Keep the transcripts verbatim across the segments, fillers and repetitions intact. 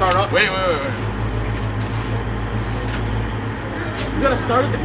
start up. Wait, wait, wait, wait. You gotta start it.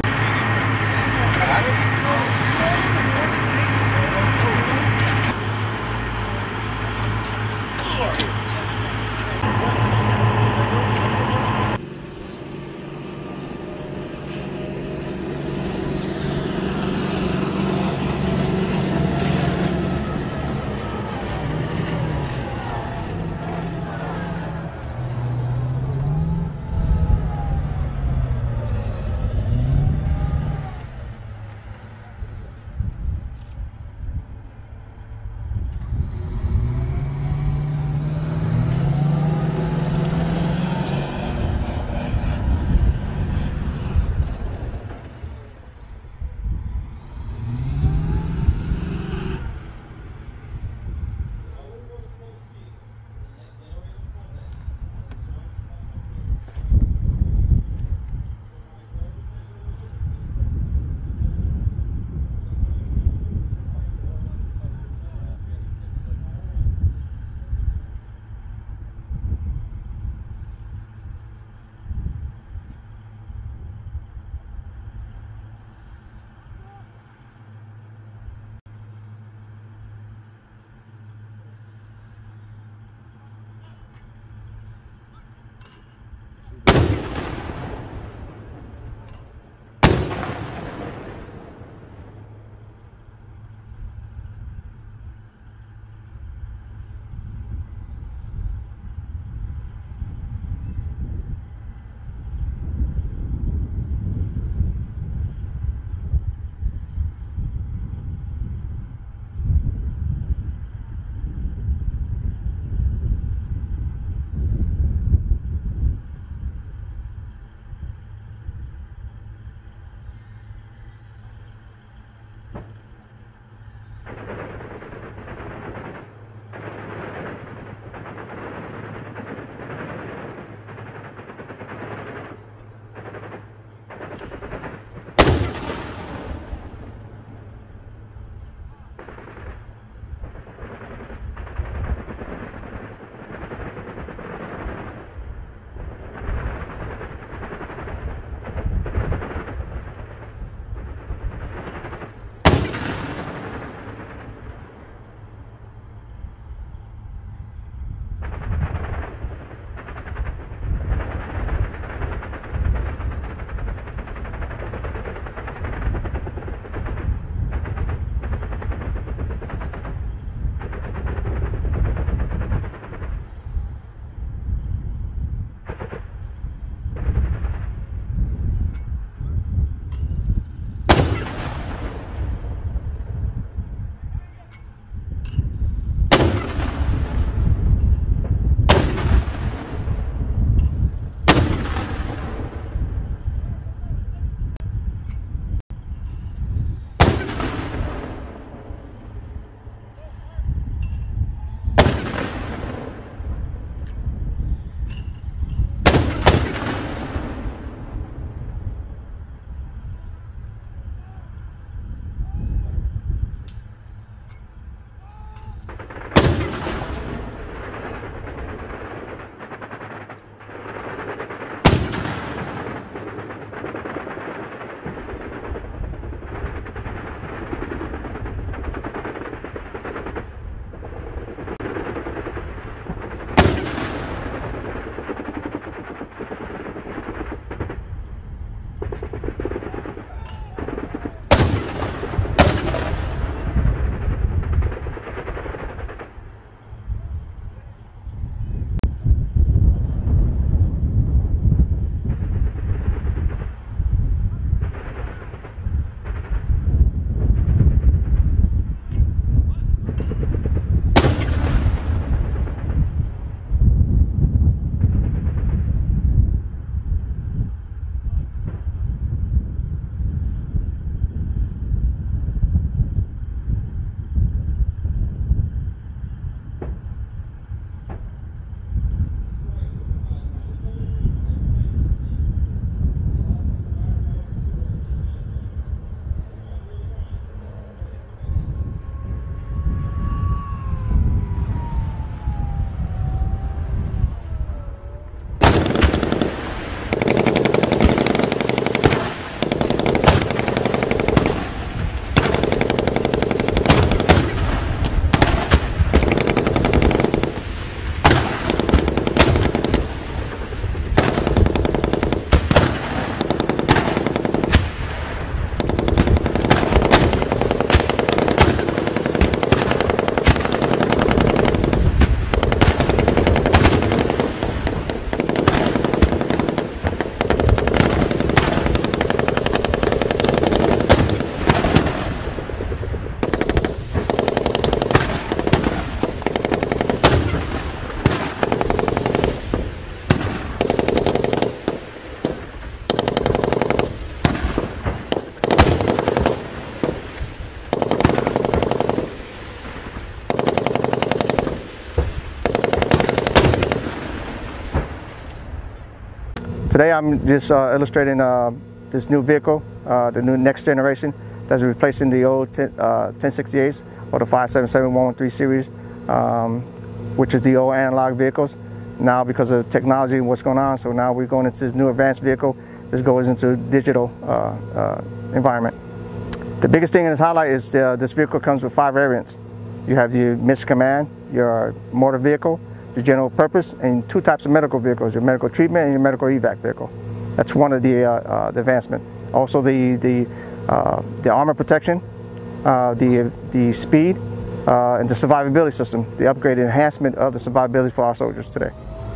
Today I'm just uh, illustrating uh, this new vehicle, uh, the new next generation that's replacing the old ten, uh, ten sixty-eights or the five seventy-seven one thirteen series, um, which is the old analog vehicles. Now because of technology and what's going on, so now we're going into this new advanced vehicle. This goes into digital uh, uh, environment. The biggest thing in this highlight is uh, this vehicle comes with five variants. You have your mission command, your motor vehicle, your general purpose, and two types of medical vehicles, your medical treatment and your medical evac vehicle. That's one of the, uh, uh, the advancement. Also the, the, uh, the armor protection, uh, the, the speed, uh, and the survivability system, the upgraded enhancement of the survivability for our soldiers today.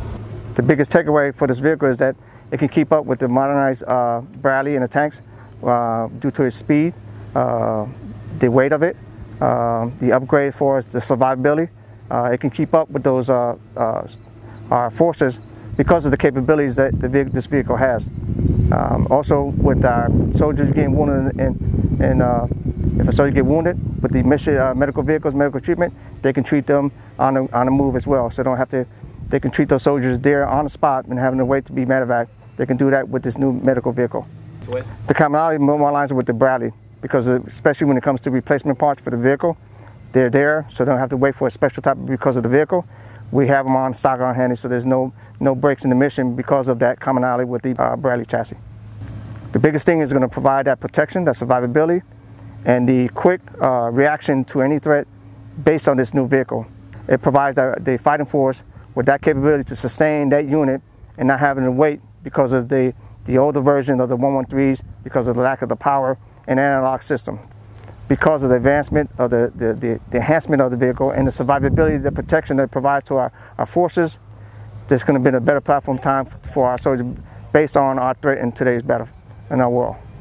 The biggest takeaway for this vehicle is that it can keep up with the modernized uh, Bradley and the tanks uh, due to its speed, uh, the weight of it, uh, the upgrade for the survivability. Uh, it can keep up with those uh, uh, our forces because of the capabilities that the ve this vehicle has. Um, also, with our soldiers getting wounded, and, and uh, if a soldier get wounded with the mission uh, medical vehicles, medical treatment, they can treat them on the, on the move as well. So they don't have to. They can treat those soldiers there on the spot and having to wait to be medevac. They can do that with this new medical vehicle. Sweet. The commonality more aligns with the Bradley because of, especially when it comes to replacement parts for the vehicle, they're there, so they don't have to wait for a special type because of the vehicle. We have them on stock on handy, so there's no no breaks in the mission because of that commonality with the uh, Bradley chassis. The biggest thing is going to provide that protection, that survivability, and the quick uh, reaction to any threat based on this new vehicle. It provides the, the fighting force with that capability to sustain that unit and not having to wait because of the, the older version of the one thirteens, because of the lack of the power and analog system. Because of the advancement of the, the, the, the enhancement of the vehicle and the survivability, the protection that it provides to our, our forces, there's going to be a better platform time for our soldiers based on our threat in today's battle in our world.